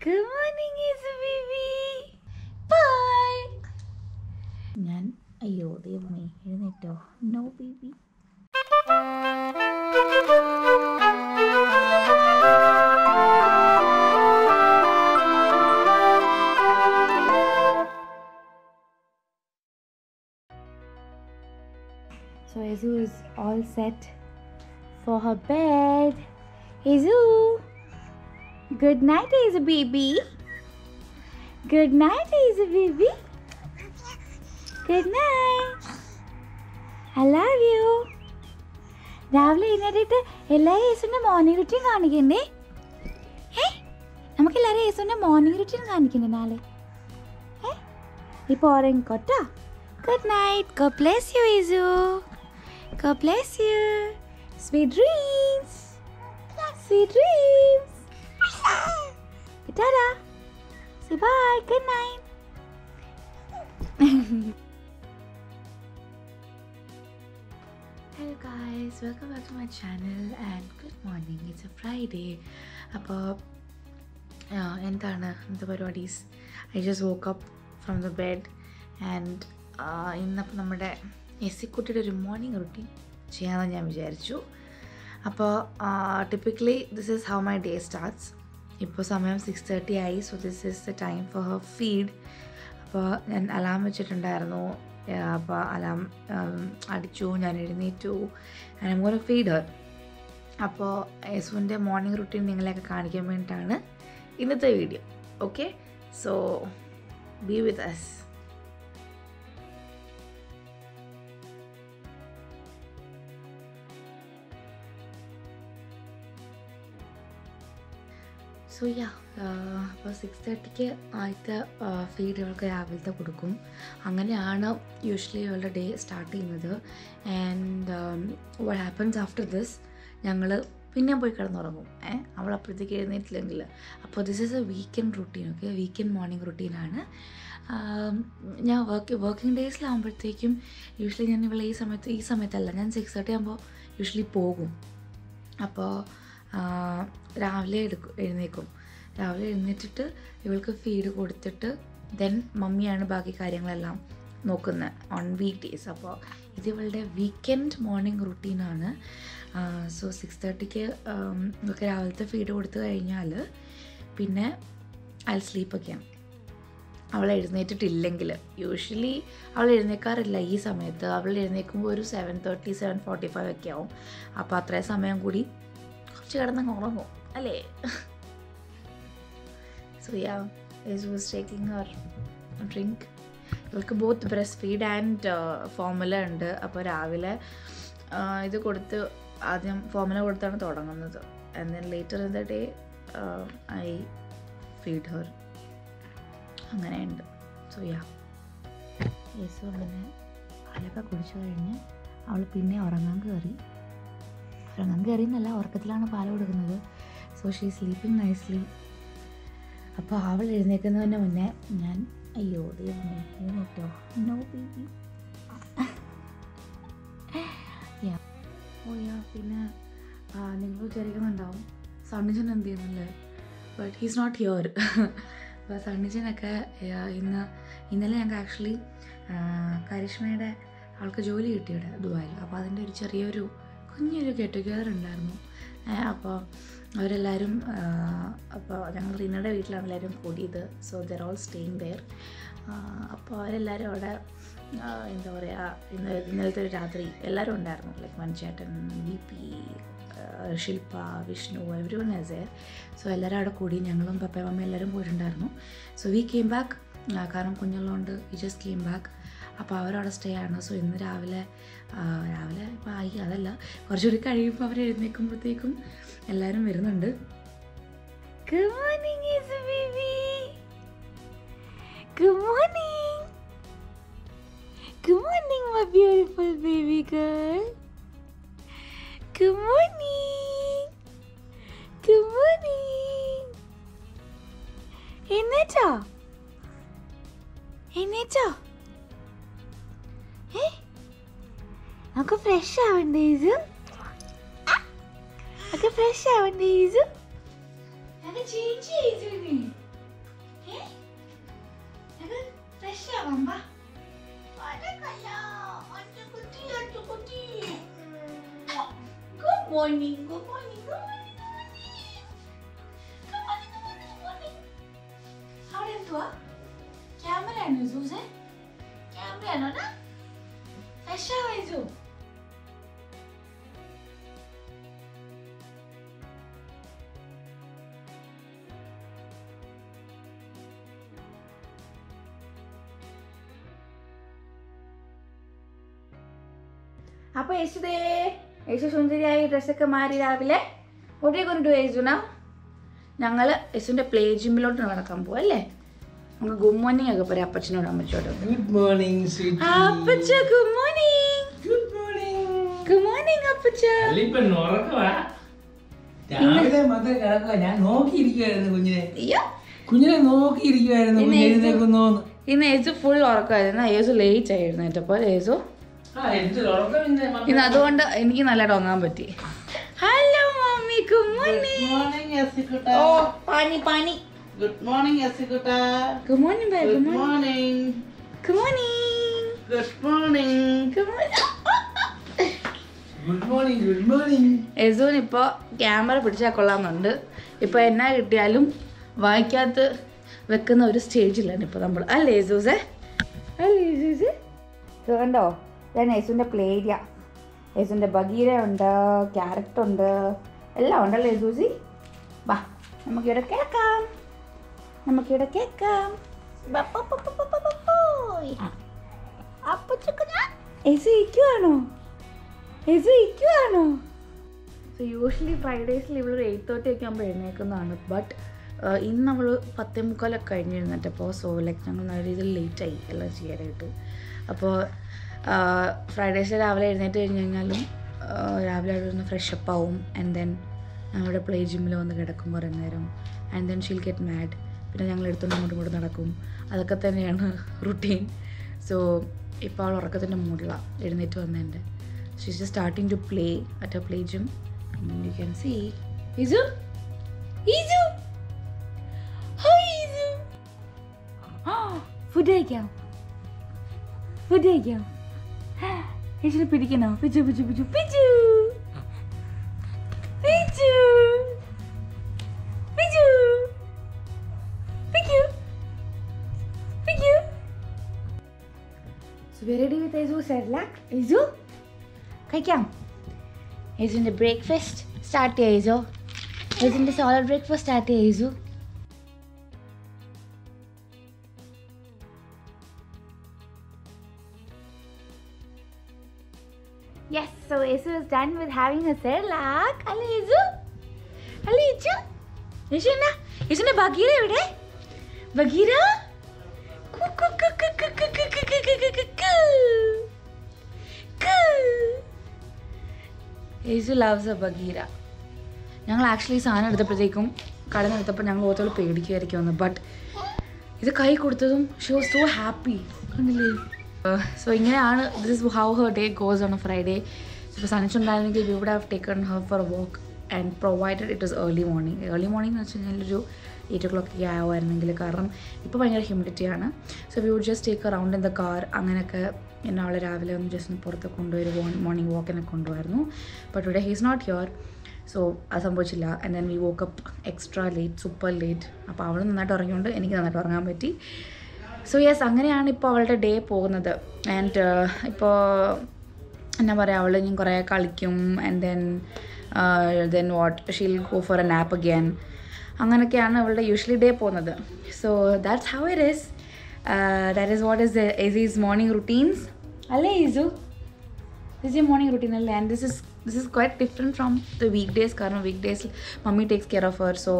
Good morning, Isu baby. Bye. ഞാൻ അയ്യോ ദൈവമേ എഴുന്നേറ്റോ? No baby. So Isu is all set for her bed. Isu, good night, Isu baby. Good night, Isu baby. Good night. I love you. രാവിലെ എഴുന്നേറ്റിട്ട് എല്ലാ യേസുവിൻ്റെ morning routine കാണിക്കണ്ടേ? നമുക്ക് എല്ലാവരും യേസുവിൻ്റെ morning routine കാണിക്കണ്ടേ നാളെ? ഇപ്പോൾ ഉറങ്ങിക്കോട്ടോ. Good night. God bless you, Isu. God bless you. Sweet dreams. Sweet dreams. Ta-da. Say bye. Good night. Hello guys, welcome back to my channel and good morning. It's a Friday. അപ്പോൾ എന്താണ് ഇന്നത്തെ പരിപാടീസ്? I just woke up from the bed and ഇന്നപ്പോൾ നമ്മുടെ എസിക്കുട്ടിയുടെ ഒരു morning routine ചെയ്യാമെന്ന് ഞാൻ വിചാരിച്ചു. അപ്പോൾ typically this is how my day starts. ഇപ്പോൾ സമയം 6:30 ആയി. So this is the time for her feed. അപ്പോൾ ഞാൻ അലാം വെച്ചിട്ടുണ്ടായിരുന്നു. അപ്പോൾ അലാം അടിച്ചു, ഞാൻ എഴുന്നേറ്റു, ഞാൻ മോനെ ഫീഡ് ഹർ. അപ്പോൾ യേസുവിൻ്റെ മോർണിംഗ് റുട്ടീൻ നിങ്ങളെയൊക്കെ കാണിക്കാൻ വേണ്ടിയിട്ടാണ് ഇന്നത്തെ video. Okay, so be with us. So അപ്പോൾ 6:30 ആദ്യത്തെ ഫീഡ് ഇവൾക്ക് രാവിലത്തെ കൊടുക്കും. അങ്ങനെയാണ് യൂഷ്വലി ഇവളുടെ ഡേ സ്റ്റാർട്ട് ചെയ്യുന്നത്. And what happens after this, ഞങ്ങൾ പിന്നെ പോയി കിടന്നുറങ്ങും. അവൾ അപ്പോഴത്തേക്ക് എഴുന്നേറ്റില്ലെങ്കിൽ. അപ്പോൾ this is a weekend routine. Okay, weekend morning റുട്ടീനാണ്. ഞാൻ വർക്കിംഗ് ഡേയ്സിലാകുമ്പോഴത്തേക്കും യൂഷ്വലി ഞാൻ ഇവളെ ഈ സമയത്തല്ല, ഞാൻ 6:30 ആകുമ്പോൾ യൂഷ്വലി പോകും. അപ്പോൾ രാവിലെ എഴുന്നേക്കും. രാവിലെ എഴുന്നേറ്റിട്ട് ഇവൾക്ക് ഫീഡ് കൊടുത്തിട്ട് ദെൻ മമ്മിയാണ് ബാക്കി കാര്യങ്ങളെല്ലാം നോക്കുന്നത് ഓൺ വീക്ക് ഡേയ്സ്. അപ്പോൾ ഇത് ഇവളുടെ വീക്കെൻഡ് മോർണിംഗ് റുട്ടീനാണ്. സോ 6:30 ഒക്കെ രാവിലത്തെ ഫീഡ് കൊടുത്തു കഴിഞ്ഞാൽ പിന്നെ ഐ സ്ലീപ്പ് ഒക്കെയാ. അവൾ എഴുന്നേറ്റിട്ടില്ലെങ്കിൽ, യൂഷ്വലി അവൾ എഴുന്നേക്കാറില്ല ഈ സമയത്ത്. അവൾ എഴുന്നേൽക്കുമ്പോൾ ഒരു 7:30 7:45 ഒക്കെ ആവും. അപ്പോൾ അത്രയും സമയം കൂടി കുറച്ച് കിടന്നങ്ങ് ഉറങ്ങും അല്ലേ? So Isu was taking her drink. ഇവൾക്ക് both breast feed and formula ഉണ്ട്. അപ്പോൾ രാവിലെ ഇത് കൊടുത്ത് ആദ്യം ഫോർമുല കൊടുത്താണ് തുടങ്ങുന്നത്. And then later in the day I feed her. അങ്ങനെയുണ്ട്. സോ യേസു അങ്ങനെ പാലൊക്കെ കുടിച്ചു കഴിഞ്ഞ് അവൾ പിന്നെ ഉറങ്ങാൻ കയറി എന്നല്ല, ഉറക്കത്തിലാണ് പാൽ കൊടുക്കുന്നത്. So she sleeping nicely. അപ്പോൾ അവൾ എഴുന്നേൽക്കുന്നതിന് മുന്നേ ഞാൻ അയ്യോ ദൈവമേ എഴുന്നേറ്റോ? No baby. പിന്നെ നിങ്ങൾ വിചാരിക്കുന്നുണ്ടാവും സണ്ണിജൻ എന്ത് ചെയ്യുന്നില്ലേ, ബട്ട് ഹീസ് നോട്ട് ഹിയർ. അപ്പോൾ സണ്ണിജനൊക്കെ ഇന്നലെ ഞങ്ങൾക്ക് ആക്ച്വലി കരിഷ്മയുടെ ആൾക്ക് ജോലി കിട്ടിയുടെ ദുബായിൽ. അപ്പോൾ അതിൻ്റെ ഒരു ചെറിയൊരു കുഞ്ഞൊരു ഗെറ്റ് ടുഗെദർ ഉണ്ടായിരുന്നു. അപ്പോൾ അവരെല്ലാവരും, അപ്പോൾ ഞങ്ങൾ റീനയുടെ വീട്ടിലാണ് എല്ലാവരും കൂടിയത്. So they're all staying there. അപ്പോൾ അവരെല്ലാവരും അവിടെ എന്താ പറയുക, ഇന്നലത്തെ ഒരു രാത്രി എല്ലാവരും ഉണ്ടായിരുന്നു. ലൈക്ക് മഞ്ചേട്ടൻ, VP, Shilpa, Vishnu, everyone is there. So എല്ലാവരും അവിടെ കൂടി. ഞങ്ങളും പപ്പയും അമ്മയും എല്ലാവരും പോയിട്ടുണ്ടായിരുന്നു. So we came back. കാരണം കുഞ്ഞുള്ളതുകൊണ്ട് വി ജസ്റ്റ് കെയിം ബാക്ക്. അപ്പോൾ അവരവിടെ സ്റ്റേ ആണ്. സോ ഇന്ന് രാവിലെ ഇപ്പോൾ ആയി, അതല്ല കുറച്ചുകൂടി കഴിയുമ്പോൾ അവർ എഴുന്നേൽക്കുമ്പോഴത്തേക്കും എല്ലാവരും വരുന്നുണ്ട്. Good morning, Isu baby. Good morning. Good morning, my beautiful baby girl. Good morning. Good morning. എഴുന്നേറ്റോ? നമുക്ക് ഫ്രഷ് ആവണ്ടേ ഇസു? ഒക്കെ ഫ്രഷ് ആവണ്ടേ ഇസു? ചേഞ്ച് ചെയ്തു. morning. Good morning. Good morning. Good morning. Good morning. Good morning. How are you? Camera ആണ് സൂസേ. Camera ആണോ ടാ? Fresh ആവൈസു. അപ്പോൾ യേശു സുന്ദരിയായി ഡ്രസ്സൊക്കെ മാറി രാവിലെ ഒരേ കൊണ്ട് യേശുന ഞങ്ങൾ യേശുവിൻ്റെ പ്ലേ ജിമ്മിലോട്ട് നടക്കാൻ പോവാം അല്ലേ? നമുക്ക് ഗുഡ് മോർണിംഗ് ഒക്കെ പറയാം അപ്പച്ചനോട് അമ്മച്ചോടും. ഗുഡ് മോർണിംഗ് അപ്പച്ച good morning. Good morning. Good morning അപ്പച്ച. രാവിലെ മാത്രം കിടക്കുക. ഞാൻ നോക്കിയിരിക്കുവായിരുന്നു കുഞ്ഞിനെ നോക്കിയിരിക്കുവായിരുന്നു എഴുന്നേക്കുന്നോന്ന്. ഇന്ന് യേശു ഫുൾ ഉറക്കമായിരുന്നു. യേശു ലേറ്റ് ആയി എഴുന്നേറ്റപ്പോൾ യേശു ഇന്ന് അതുകൊണ്ട് എനിക്ക് നല്ലതായിട്ട് ഉറങ്ങാൻ പറ്റി. Hello mummy good morning. ഓ പാനി പാനി. Good morning, Yasikutta. Good morning, baby. Good morning. Good morning. Good morning. Good morning. Good morning. Good morning. യേശുവിന് ഇപ്പോൾ ക്യാമറ പിടിച്ചാൽ കൊള്ളാമെന്നുണ്ട്. ഇപ്പോൾ എന്നാ കിട്ടിയാലും വായിക്കാത്ത വെക്കുന്ന ഒരു സ്റ്റേജിലാണ് ഇപ്പോൾ നമ്മൾ. അല്ലേ യേശുസേ? അല്ലേ യേശുസേ? കണ്ടോ ഞാൻ യേശുവിൻ്റെ പ്ലേ ഏരിയ. യേശുവിൻ്റെ ബഗീര ഉണ്ട്, ക്യാരറ്റ് ഉണ്ട്, എല്ലാം ഉണ്ടല്ലോ യേശുസി. വാ നമുക്കിവിടെ കേൾക്കാം. സോ യൂഷ്വലി ഫ്രൈഡേസിൽ ഇവളൊരു 8:30 ഒക്കെ ആകുമ്പോൾ എഴുന്നേക്കുന്നതാണ്. ബട്ട് ഇന്ന് അവൾ 10:45 കഴിഞ്ഞ് എഴുന്നേറ്റപ്പോൾ സോ ലൈക്ക് ഞങ്ങൾ നല്ല രീതിയിൽ ലേറ്റായി എല്ലാം ചെയ്യാനായിട്ട്. അപ്പോൾ ഫ്രൈഡേസിൽ രാവിലെ എഴുന്നേറ്റ് കഴിഞ്ഞ് കഴിഞ്ഞാലും രാവിലെ അവിടെ ഒന്ന് ഫ്രഷപ്പ് ആവും. ആൻഡ് ദെൻ ഞങ്ങളുടെ പ്ലേ ജിമ്മിൽ വന്ന് കിടക്കും കുറേ നേരം. And then she'll get mad. പിന്നെ ഞങ്ങൾ എടുത്തുകൊണ്ട് അങ്ങോട്ടും ഇങ്ങോട്ട് നടക്കും. അതൊക്കെ തന്നെയാണ് റുട്ടീൻ. സോ ഇപ്പോൾ അവൾ ഉറക്കത്തിൻ്റെ മൂഡിലാണ് എഴുന്നേറ്റ് വന്നതിൻ്റെ. She is starting to play at a play gym. You can see Isu Isu Isu food കഴിക്കാം. ഫുഡ് കഴിക്കാം. യേശുവിനെ പിടിക്കണോ? പിച്ചു പിച്ചു പിച്ചു പിച്ചു പിച്ചു പിച്ചു പിച്ചു പിച്ചു. So we're ready with Yesu's Cerelac. Yesu കഴിക്കാം. യേശുവിൻ്റെ ബ്രേക്ക്ഫാസ്റ്റ് സ്റ്റാർട്ട് ചെയ്യാം. യേശു യേശുവിൻ്റെ സോളഡ് ബ്രേക്ക്ഫാസ്റ്റ് സ്റ്റാർട്ട് ചെയ്യാം. Yesu yes, so Yesu is done with having a Cerelac. Hello Yesu. Hello Yesu. Yesu na Yesu na Bagheera evide? Bagheera? Yesu loves a Bagheera. ഞങ്ങൾ actually സാധനം എടുത്തപ്പോഴത്തേക്കും കട എടുത്തപ്പോൾ ഞങ്ങൾ ഓർത്തോളം പേടിക്കുമായിരിക്കുമെന്ന്. ബട്ട് ഇത് കൈ കൊടുത്തതും ഷി വാസ് സോ ഹാപ്പി. കണ്ടില്ലേ? സോ ഇങ്ങനെയാണ് this is how her day goes on a Friday. ഇപ്പോൾ സണിച്ചുണ്ടായിരുന്നെങ്കിൽ we would have taken her for a walk and provided it is early morning. Early morning എന്ന് വെച്ച് കഴിഞ്ഞാൽ ഒരു 8 o'clock ആവുമായിരുന്നെങ്കിൽ. കാരണം ഇപ്പോൾ ഭയങ്കര ഹ്യൂമിഡിറ്റിയാണ്. So we would just take a round in the car. അങ്ങനെയൊക്കെ എന്നെ അവളെ രാവിലെ ഒന്ന് ജസ്റ്റ് പുറത്ത് കൊണ്ടുവരും, മോർണിംഗ് വാക്കിനെ കൊണ്ടുപോയിരുന്നു. But today he is not here. So അത് സംഭവിച്ചില്ല. And then we woke up extra late, super late. അപ്പോൾ അവൾ നന്നായിട്ട് ഉറങ്ങിയോണ്ട് എനിക്ക് നന്നായിട്ട് ഉറങ്ങാൻ പറ്റി. സോ യെസ്, അങ്ങനെയാണ് ഇപ്പോൾ അവളുടെ ഡേ പോകുന്നത്. ആൻഡ് ഇപ്പോൾ എന്താ പറയുക, അവൾ ഇനി കുറേ കളിക്കും. And then what she'll go for a nap again. അങ്ങനെയൊക്കെയാണ് അവളുടെ യൂഷ്വലി ഡേ പോകുന്നത്. So that's how it is. That is what is is morning routines അല്ലേ Isu? This your morning routine അല്ലേ? And this is quite different from the weekdays. കാരണം weekdays mummy takes care of her, so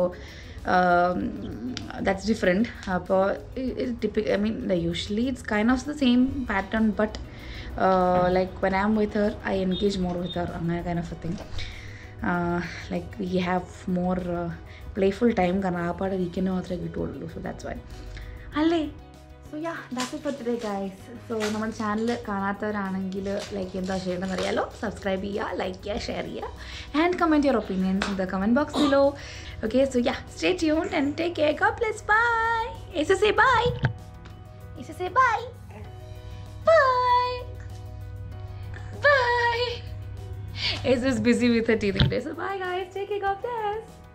that's different. അപ്പോൾ I mean usually it's kind of the same pattern, but like when I'm with her I engage more with her, അങ്ങനെ kind of a thing. Like we have more playful time കാരണം ആ പാടെ weekend മാത്രമേ കിട്ടുള്ളൂ. So that's why അല്ലേ? So yeah, that's it for today guys. So നമ്മുടെ channel കാണാത്തവരാണെങ്കിൽ like എന്താ ചെയ്യേണ്ടതെന്ന് അറിയാലോ. സബ്സ്ക്രൈബ് ചെയ്യുക, ലൈക്ക് ചെയ്യുക, ഷെയർ ചെയ്യുക and comment your opinions in the comment box below. Okay, so yeah, stay tuned and take care. God bless. Bye. Asa say bye. Asa say bye. Bye. Bye. is just busy with her teething today. So bye guys, take care, God bless.